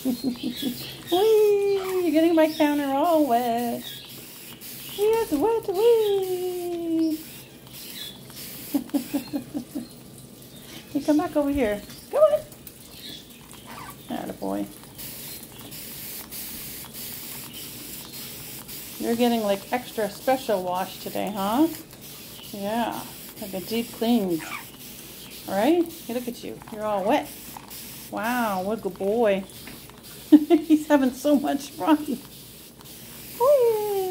Whee! You're getting my counter all wet. Yes, wet, wee! Hey, come back over here. Come on. Attaboy. You're getting like extra special wash today, huh? Yeah, like a deep clean. Alright? Hey, look at you. You're all wet. Wow, what a good boy. He's having so much fun. Whee!